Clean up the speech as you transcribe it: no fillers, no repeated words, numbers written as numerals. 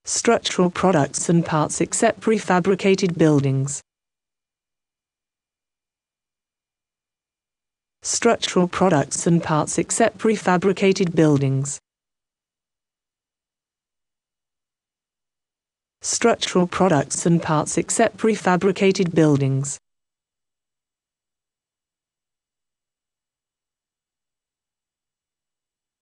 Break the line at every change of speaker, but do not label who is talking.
Structural products and parts except prefabricated buildings. Structural products and parts except prefabricated buildings. Structural products and parts except prefabricated buildings.